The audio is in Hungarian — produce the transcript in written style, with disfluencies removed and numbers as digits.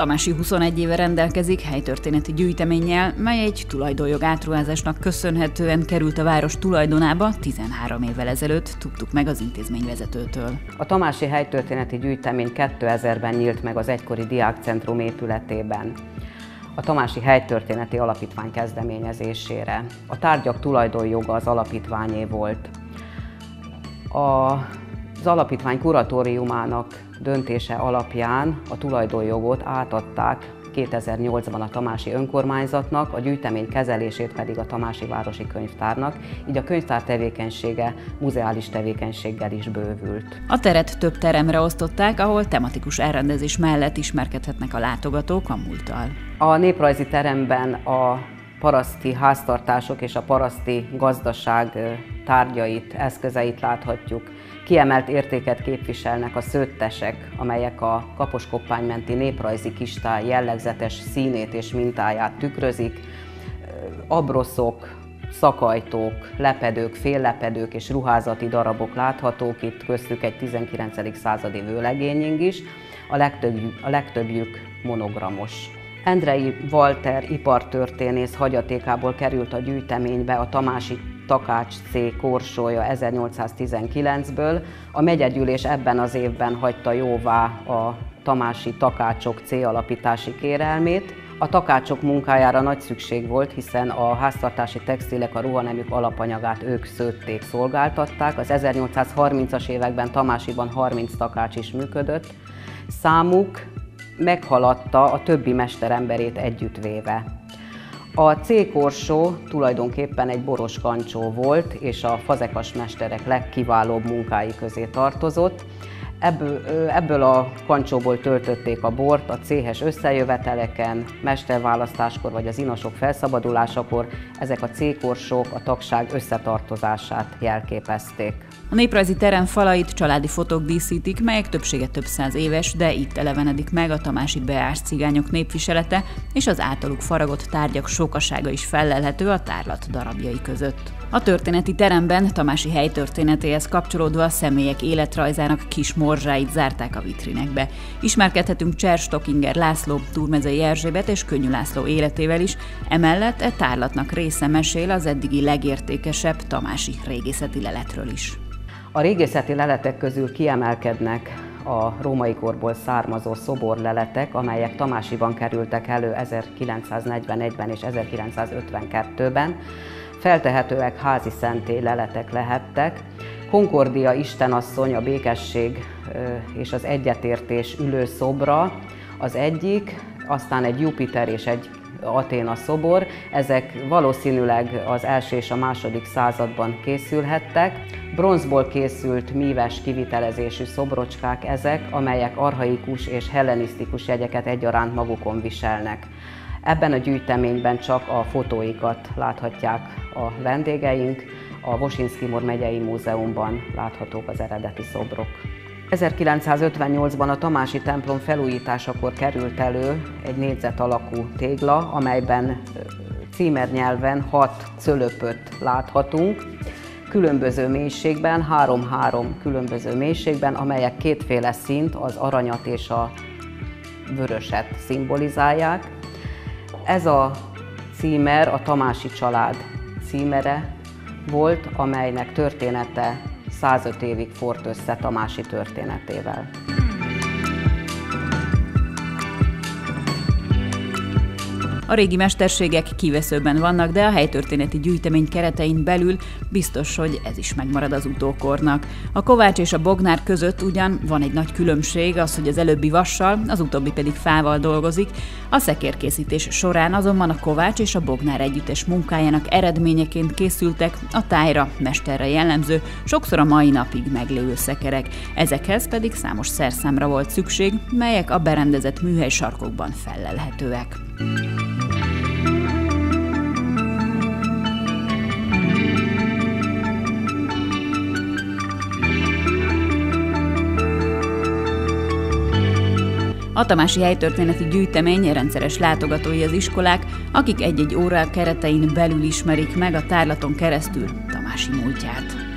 Tamási 21 éve rendelkezik helytörténeti gyűjteménnyel, mely egy tulajdonjog átruházásnak köszönhetően került a város tulajdonába 13 évvel ezelőtt, tudtuk meg az intézményvezetőtől. A Tamási helytörténeti gyűjtemény 2000-ben nyílt meg az egykori Diákcentrum épületében a Tamási Helytörténeti Alapítvány kezdeményezésére. A tárgyak tulajdonjoga az alapítványé volt. Az alapítvány kuratóriumának döntése alapján a tulajdonjogot átadták 2008-ban a tamási önkormányzatnak, a gyűjtemény kezelését pedig a Tamási Városi Könyvtárnak, így a könyvtár tevékenysége muzeális tevékenységgel is bővült. A teret több teremre osztották, ahol tematikus elrendezés mellett ismerkedhetnek a látogatók a múlttal. A néprajzi teremben a paraszti háztartások és a paraszti gazdaság tárgyait, eszközeit láthatjuk. Kiemelt értéket képviselnek a szőttesek, amelyek a Kaposkoppány menti néprajzi kistáj jellegzetes színét és mintáját tükrözik. Abroszok, szakajtók, lepedők, féllepedők és ruházati darabok láthatók, itt köztük egy 19. századi vőlegénying is, a legtöbbjük monogramos. Endrei Walter ipartörténész hagyatékából került a gyűjteménybe a Tamási Takács C. korsója 1819-ből. A megyegyűlés ebben az évben hagyta jóvá a Tamási Takácsok C. alapítási kérelmét. A takácsok munkájára nagy szükség volt, hiszen a háztartási textilek a ruhanemük alapanyagát ők szőtték, szolgáltatták. Az 1830-as években Tamásiban 30 takács is működött. Számuk meghaladta a többi mesteremberét együttvéve. A C. korsó tulajdonképpen egy boros kancsó volt, és a fazekas mesterek legkiválóbb munkái közé tartozott. Ebből a kancsóból töltötték a bort a céhes összejöveteleken, mesterválasztáskor vagy az inasok felszabadulásakor. Ezek a C. korsók a tagság összetartozását jelképezték. A néprajzi terem falait családi fotók díszítik, melyek többsége több száz éves, de itt elevenedik meg a tamási beárs cigányok népviselete, és az általuk faragott tárgyak sokasága is fellelhető a tárlat darabjai között. A történeti teremben Tamási helytörténetéhez kapcsolódva a személyek életrajzának kis morzsáit zárták a vitrinekbe. Ismerkedhetünk Cser Stockinger László, Túrmezei Erzsébet és Könnyű László életével is, emellett e tárlatnak része mesél az eddigi legértékesebb tamási régészeti leletről is. A régészeti leletek közül kiemelkednek a római korból származó szoborleletek, amelyek Tamásiban kerültek elő 1941-ben és 1952-ben. Feltehetőek házi szentély leletek lehettek. Concordia istenasszony, a békesség és az egyetértés ülőszobra az egyik, aztán egy Jupiter és egy Athéna szobor. Ezek valószínűleg az első és a második században készülhettek. Bronzból készült míves kivitelezésű szobrocskák ezek, amelyek archaikus és hellenisztikus jegyeket egyaránt magukon viselnek. Ebben a gyűjteményben csak a fotóikat láthatják a vendégeink, a Wosinski-Mor megyei múzeumban láthatók az eredeti szobrok. 1958-ban a tamási templom felújításakor került elő egy négyzet alakú tégla, amelyben címernyelven 6 cölöpöt láthatunk, különböző mélységben, 3-3 különböző mélységben, amelyek kétféle színt, az aranyat és a vöröset szimbolizálják. Ez a címer a Tamási család címere volt, amelynek története 105 évig fort össze Tamási történetével. A régi mesterségek kiveszőben vannak, de a helytörténeti gyűjtemény keretein belül biztos, hogy ez is megmarad az utókornak. A kovács és a bognár között ugyan van egy nagy különbség, az, hogy az előbbi vassal, az utóbbi pedig fával dolgozik. A szekérkészítés során azonban a kovács és a bognár együttes munkájának eredményeként készültek a tájra, mesterre jellemző, sokszor a mai napig meglévő szekerek. Ezekhez pedig számos szerszámra volt szükség, melyek a berendezett műhely sarkokban fellelhetőek. A Tamási helytörténeti gyűjtemény rendszeres látogatói az iskolák, akik egy-egy óra keretein belül ismerik meg a tárlaton keresztül Tamási múltját.